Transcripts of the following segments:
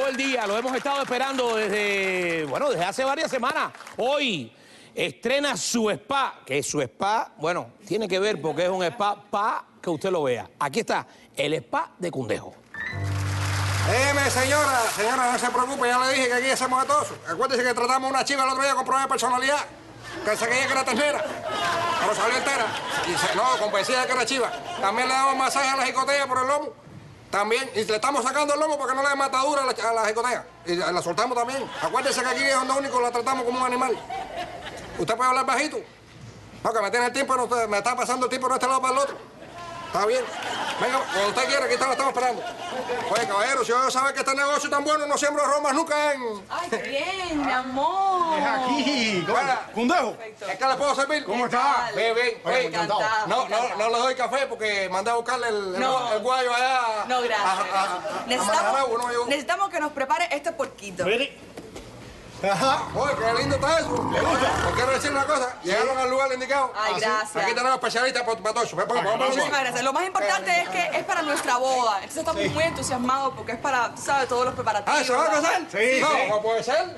el día, lo hemos estado esperando desde, bueno, desde hace varias semanas. Hoy estrena su spa, que su spa, bueno, tiene que ver porque es un spa para que usted lo vea. Aquí está, el spa de Cundejo. Señora, no se preocupe, ya le dije que aquí hacemos de todo. Acuérdese que tratamos una chiva el otro día con problemas de personalidad. Que se creía que era ternera, pero salió entera. No, convencida de que era chiva. También le damos masaje a la jicotea por el lomo. También, y le estamos sacando el lomo para que no le dé matadura a la jicotea. Y la soltamos también. Acuérdese que aquí es donde único la tratamos como un animal. ¿Usted puede hablar bajito? No, que me tiene el tiempo, me está pasando el tiempo de este lado para el otro. Está bien. Venga, cuando usted quiera, aquí estamos esperando. Oye, caballero, si yo sabe que este negocio es tan bueno, no siembro romas nunca en... ¡Ay, qué bien, mi amor! Es aquí. Cundejo. ¿Es que le puedo servir? ¿Cómo está? Bien. Oye, encantado. No le doy café porque mandé a buscarle el guayo allá. No, gracias. Necesitamos que nos prepare este porquito. Ajá. Oye, qué lindo está eso. Te quiero decir una cosa. Llegaron al lugar indicado. Ay, gracias. Aquí tenemos especialistas para todo eso. Muchísimas gracias. Lo más importante es que es para nuestra boda. Entonces estamos muy entusiasmados porque es para, tú sabes, todos los preparativos. ¿Se va a casar? Sí. No puede ser.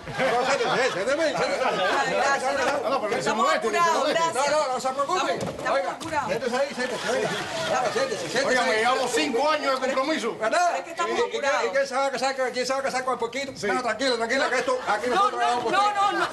Gracias. No, pero Estamos apurados, gracias. No se preocupe. Estamos apurados. Siéntese ahí, siéntese. Oiga, me llevamos 5 años de compromiso. ¿Verdad? Es que estamos apurados. ¿Y quién se va a casar? ¿Quién se va a casar con el poquito? No, tranquila, que esto aquí nosotros trabajamos por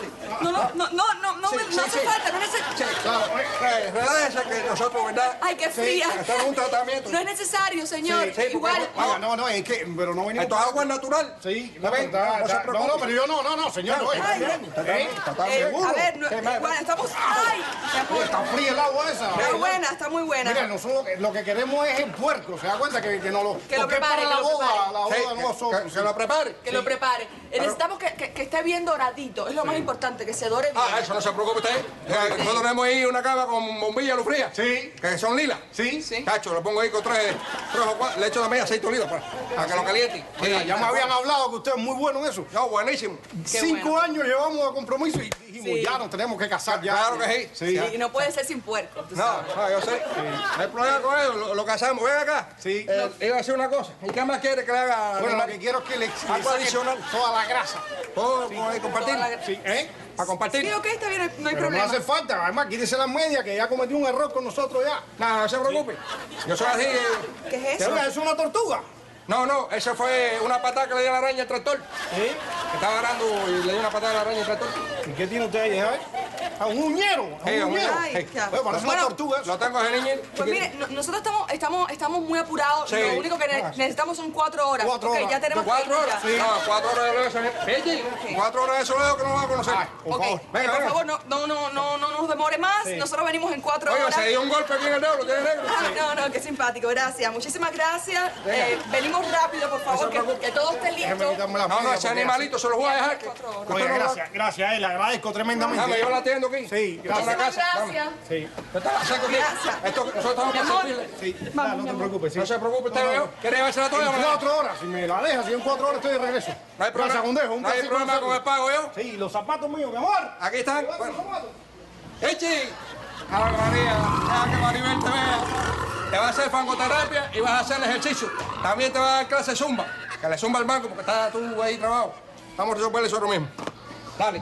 No hace falta, no es necesario. Relájese que nosotros, ¿verdad? Ay, qué fría. Estamos en un tratamiento. No es necesario, señor. Igual. Oiga, no, es que, pero no venimos. Esto es agua natural. Sí, ¿No ven? no, pero yo no, señor, no. Está seguro. A ver, igual estamos. ¡Ay! Está fría el agua esa. Está buena, está muy buena. Mira, nosotros lo que queremos es el puerco, ¿se da cuenta? Que no lo... Que lo porque prepare, para que lo prepare. la boda no nosotros. Que lo prepare. Que lo prepare. Necesitamos que esté bien doradito. Es lo más importante, que se dore bien. Eso no se preocupe usted. Nosotros tenemos ahí una cama con bombilla luz fría. Sí. Que son lilas. Sí. Cacho, lo pongo ahí con tres o cuatro. Le echo también aceite de oliva para que lo caliente. Oiga, ya me habían hablado que usted es muy bueno en eso. No, buenísimo. 5 años llevamos de compromiso y dijimos, ya nos tenemos que casar ya. Claro que sí. Y no puede ser sin puerco. Tú sabes. No, yo sé. No hay problema con eso, lo casamos. Ven acá. Sí. Iba a hacer una cosa. ¿Y qué más quiere que le haga? Bueno, lo que quiero es que le Algo adicional. toda la grasa. ¿Puedo compartir? Sí, Para compartir. Sí, ok, está bien, no hay Pero no problema. hace falta. Además, quítese la media que ya cometió un error con nosotros ya. No se preocupe. Yo soy así. ¿Qué es eso? Oiga, es una tortuga. No, eso fue una patada que le dio la araña al tractor. ¿Sí? Estaba arando y le dio una patada a la araña al tractor. ¿Y qué tiene usted ahí, ¿sabes? A un uñero. Sí, A un un uñero. Ay, ya. Bueno, parece una Bueno, tortuga. Lo tengo ese niño. Pues mire, nosotros estamos muy apurados. Sí. Lo único que necesitamos son 4 horas. 4 Ok, horas. ya tenemos 4 horas. que ir ya. No, 4 horas de luego. 4 horas de soleo que no va a conocer. Ay, por Ok, favor. Venga, por venga. favor, no nos demore más. Nosotros venimos en 4 Oiga, horas. se dio un golpe aquí en el dedo, lo tiene negro. No, qué simpático, gracias. Muchísimas gracias. Venimos rápido, por favor, que todo esté Déjeme listo. quitarme la No, media ese porque animalito se lo voy a dejar. Oiga, gracias, le agradezco tremendamente. Dame, yo la atiendo aquí. Sí, Yo tengo una gracias. casa. Gracias. Sí, Gracias. Nosotros estamos Mi para amor. servirle. sí. Vamos, no mi te amor. preocupes, sí. No se preocupe, usted veo. ¿Quiere llevarse la toalla? En 4 horas, si me la deja, si en 4 horas estoy de regreso. No hay problema. Gracias, Cundejo. Un No hay placer problema con el pago, yo. Sí, los zapatos míos, mi amor. Aquí están. Los Bueno. zapatos. ¡Echi! A la María, deja que Maribel te vea. Te va a hacer fangoterapia y vas a hacer ejercicio. También te va a dar clase de zumba. Que le zumba al banco porque estás tú ahí trabajo. Vamos a resolver eso ahora mismo. Dale.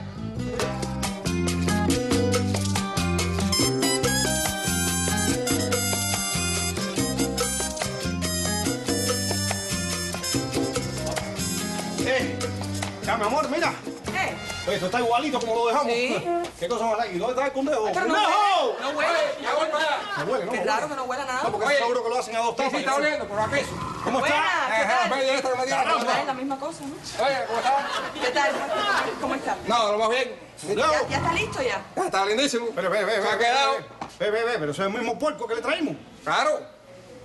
Ya, mi amor, mira. ¿Qué? Oye, esto está igualito como lo dejamos. Sí. ¿Qué cosa más hay? ¿Y dónde está el Cundejo? Pero no ¡Cundejo! huele. No huele. Ya voy para allá. No huele, no. Qué huele. raro que no huela nada. No, porque Oye. seguro que lo hacen a 2 Sí, tapas. está oliendo, por aquí. ¿Cómo está? Buena, ¿qué tal? Ve, esta que me dio la Es la misma cosa, ¿no? Oye, ¿cómo está? ¿Qué tal? ¿Cómo está? No, lo más bien. ¿Ya está listo ya? Está lindísimo. Pero, ve, Se ha quedado. pero eso es el mismo puerco que le traímos. Claro.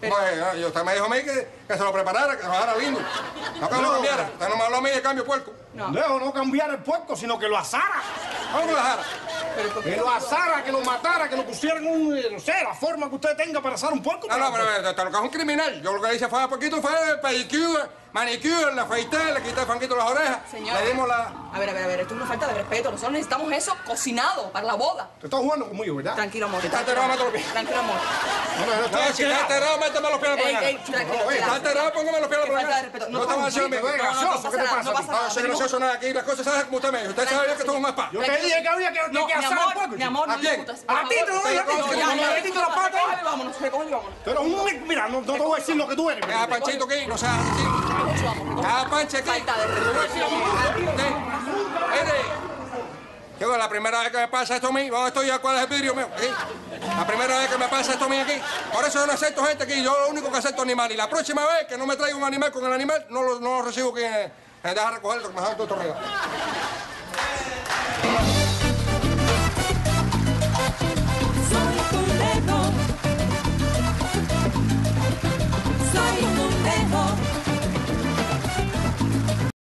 Oye, usted me dijo a mí que se lo preparara, que lo dejara lindo. No que lo cambiara. Usted no me habló a mí de cambio puerco. No. Dejo no cambiar el puerco, sino que lo asara. ¿Cómo que lo dejara? Que lo asara, que lo matara, que lo pusieran no sé, la forma que usted tenga para asar un puerco. No, pero lo que es un criminal. Yo lo que hice fue poquito, fue el pedicure, manicure, le afeité, le quité el fanguito de las orejas. Señor. Le dimos la... A ver, esto es una falta de respeto. Nosotros necesitamos eso cocinado para la boda. Te estás jugando conmigo, ¿verdad? Tranquilo, amor. Está enterrado, mételo los pies. Tranquilo, amor. No, si está enterrado, méteme los pies a la Ey, plana. tranquilo. Está enterrado, póngame los pies a la Qué falta de plana. respeto. No estamos haciendo te doy amigos. gracioso, ¿qué te pasa? No pasa No, nada. soy gracioso nada aquí. Las cosas saben como usted me dijo. Usted sabe bien que esto es un maspa. Yo te dije que había que asar el puerco. Mi amor, ¿A no quién? discutas. A ti te lo doy, a ti. Ya, Metiste la pata. Recógelo y vámonos, recógelo y vámonos. Pero mira, no te voy a decir lo que tú eres. Deja a Panchito aquí, no seas así. Recógelo, vamos. Deja a Panche aquí. Falta de respeto. Mire, la primera vez que me pasa esto a mí, vamos, estoy ya cuál es el vidrio mío. Aquí. La primera vez que me pasa esto a mí aquí. Por eso yo no acepto gente aquí, yo lo único que acepto es animal. Y la próxima vez que no me traiga un animal con el animal, no lo recibo que deja recogerlo, que me deja todo esto arriba.